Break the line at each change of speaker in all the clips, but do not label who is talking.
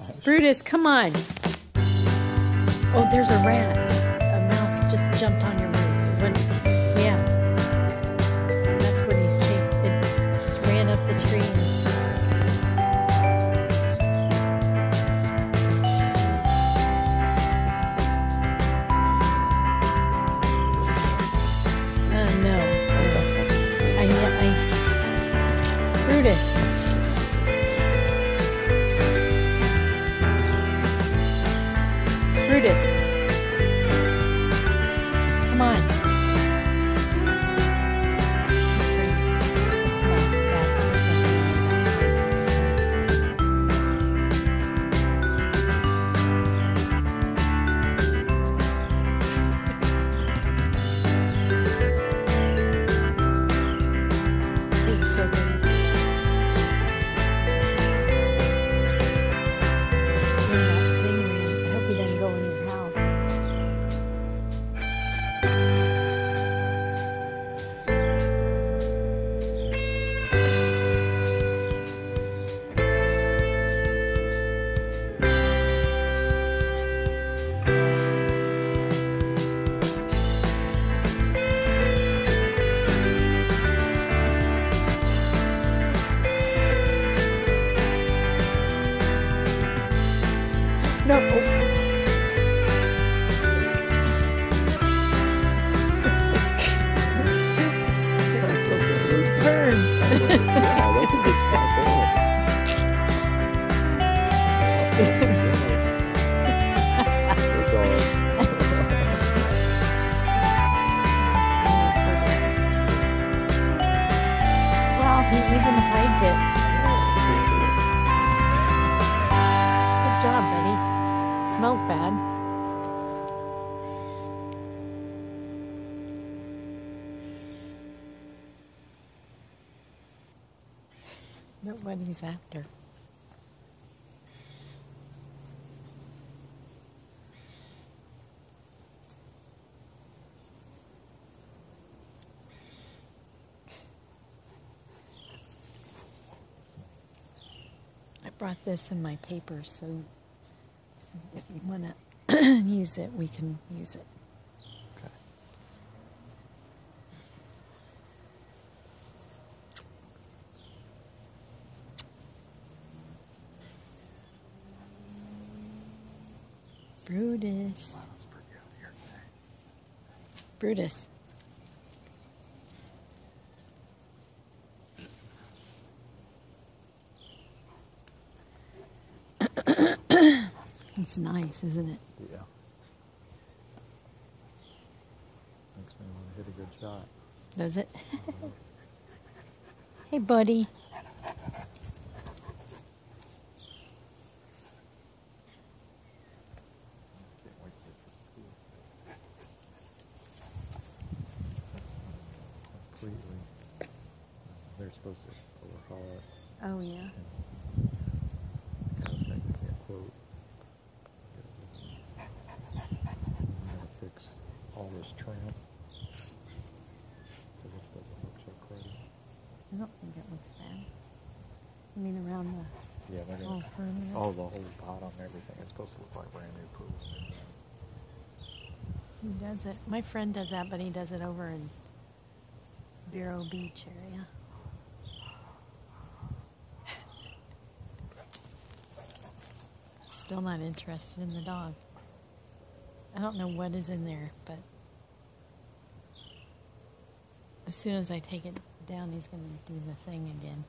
Brutus, come on. Oh, there's a rat. A mouse just jumped on your roof. Yeah. That's what he's chasing. It just ran up the tree. No. Brutus. Brutus. Come on. It's not that person. He was so good. No. Burns.
That's a good spot for it.
Well, he even hides it. Good job, buddy. Smells bad. Nobody's after. I brought this in my paper, so if you want to use it, we can use it.
Okay.
Brutus.
Wow, that's pretty good here today.
Brutus. It's nice, isn't it?
Yeah. Makes me want to hit a good shot.
Does it? Hey, buddy.
Can't wait to get to school. Completely. They're supposed to overhaul it.
Oh, yeah.
I was making me a quote. I'm gonna fix all this trim so this doesn't look so crazy.
I don't think it looks bad. I mean, around the
Yeah, they're
whole
gonna,
perimeter.
all the whole bottom, everything. It's supposed to look like brand new pool.
He does it. My friend does that, but he does it over in Vero Beach area. Still not interested in the dog. I don't know what is in there, but as soon as I take it down, he's going to do the thing again.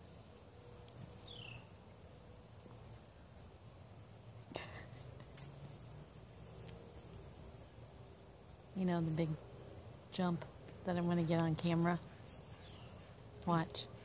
You know, the big jump that I'm going to get on camera. Watch.